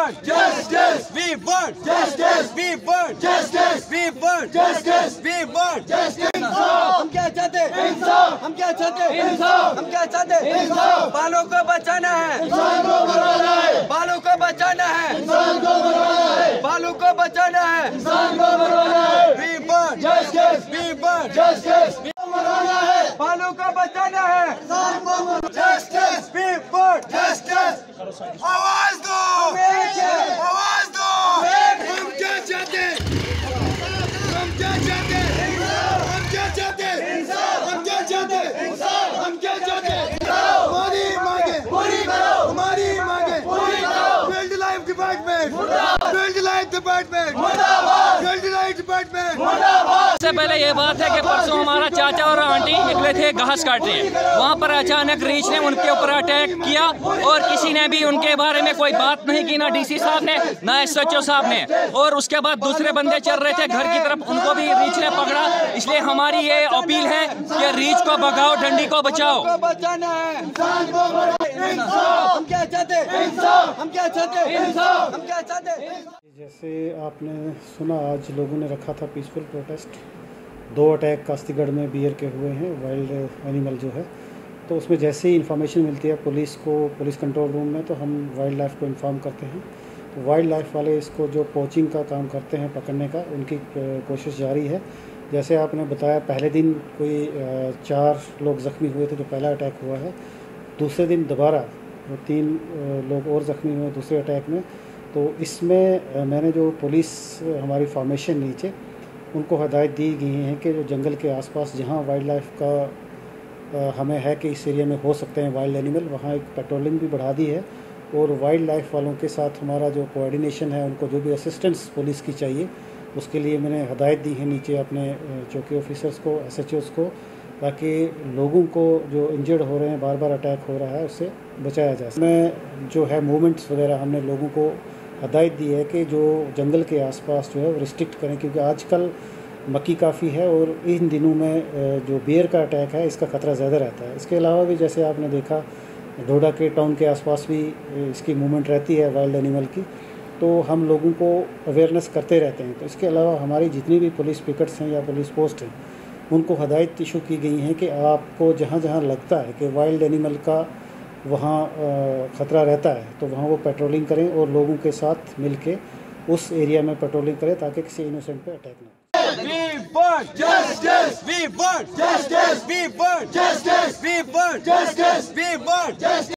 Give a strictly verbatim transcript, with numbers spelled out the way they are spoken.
want justice. We want justice. We want justice. We want justice. We want justice. हम क्या चाहते हैं? इंसाफ। हम क्या चाहते हैं? इंसाफ। हम क्या चाहते हैं? इंसाफ। बालों को बचाना है, इंसान को मरवाना है। बालों को बचाना है, इंसान को मरवाना है। बालों को बचाना है, इंसान को मरवाना है। We want justice. We want justice. मरवाना है, बालों को बचाना है, इंसान को मरवाना है। Justice. We want justice. आवाज दो, आवाज दो। हम क्या चाहते हैं? हम क्या चाहते हैं? हम क्या चाहते हैं? हम क्या चाहते हैं? हम क्या चाहते हैं? हमारी मांगे पूरी करो, हमारी मांगे पूरी करो। वाइल्ड लाइफ डिपार्टमेंट मुर्दाबाद, वाइल्ड लाइफ डिपार्टमेंट मुर्दाबाद, वाइल्ड लाइफ डिपार्टमेंट मुर्दाबाद। सबसे पहले ये बात है कि परसों हमारा चाचा और आंटी निकले थे घास काटने, वहाँ पर अचानक रीछ ने उनके ऊपर अटैक किया और किसी ने भी उनके बारे में कोई बात नहीं की, ना डीसी साहब ने ना एसएचओ साहब ने। और उसके बाद दूसरे बंदे चल रहे थे घर की तरफ, उनको भी रीछ ने पकड़ा। इसलिए हमारी ये अपील है कि रीछ को भगाओ, डंडी को बचाओ। बचाना है, हम क्या चाहते हैं? हम क्या चाहते हैं? हम क्या चाहते हैं? जैसे आपने सुना, आज लोगों ने रखा था पीसफुल प्रोटेस्ट। दो अटैक कास्तीगढ़ में बियर के हुए हैं, वाइल्ड एनिमल जो है। तो उसमें जैसे ही इन्फॉर्मेशन मिलती है पुलिस को, पुलिस कंट्रोल रूम में, तो हम वाइल्ड लाइफ को इन्फॉर्म करते हैं। तो वाइल्ड लाइफ वाले इसको जो पोचिंग का काम करते हैं, पकड़ने का, उनकी कोशिश जारी है। जैसे आपने बताया, पहले दिन कोई चार लोग ज़ख्मी हुए थे जो पहला अटैक हुआ है। दूसरे दिन दोबारा वो तीन लोग और ज़ख्मी हुए दूसरे अटैक में। तो इसमें मैंने जो पुलिस हमारी फॉर्मेशन नीचे उनको हदायत दी गई हैं कि जो जंगल के आसपास जहां वाइल्ड लाइफ का हमें है कि इस एरिया में हो सकते हैं वाइल्ड एनिमल, वहां एक पेट्रोलिंग भी बढ़ा दी है। और वाइल्ड लाइफ वालों के साथ हमारा जो कोऑर्डिनेशन है, उनको जो भी असिस्टेंस पुलिस की चाहिए उसके लिए मैंने हदायत दी है नीचे अपने चौकी ऑफिसर्स को, एसएचओस को, ताकि लोगों को जो इंजर्ड हो रहे हैं, बार बार अटैक हो रहा है, उससे बचाया जाए। इसमें जो है मूवमेंट्स वगैरह हमने लोगों को हदायत दी है कि जो जंगल के आसपास जो है वो रिस्ट्रिक्ट करें, क्योंकि आजकल मक्की काफ़ी है और इन दिनों में जो बियर का अटैक है इसका ख़तरा ज़्यादा रहता है। इसके अलावा भी जैसे आपने देखा, डोडा के टाउन के आसपास भी इसकी मूवमेंट रहती है वाइल्ड एनिमल की, तो हम लोगों को अवेयरनेस करते रहते हैं। तो इसके अलावा हमारी जितनी भी पुलिस पिकेट्स हैं या पुलिस पोस्ट हैं, उनको हदायत इशू की गई हैं कि आपको जहाँ जहाँ लगता है कि वाइल्ड एनिमल का वहाँ ख़तरा रहता है, तो वहाँ वो पेट्रोलिंग करें और लोगों के साथ मिलके उस एरिया में पेट्रोलिंग करें ताकि किसी इनोसेंट पे अटैक ना हो। We want justice. We want justice. We want justice. We want justice. We want justice.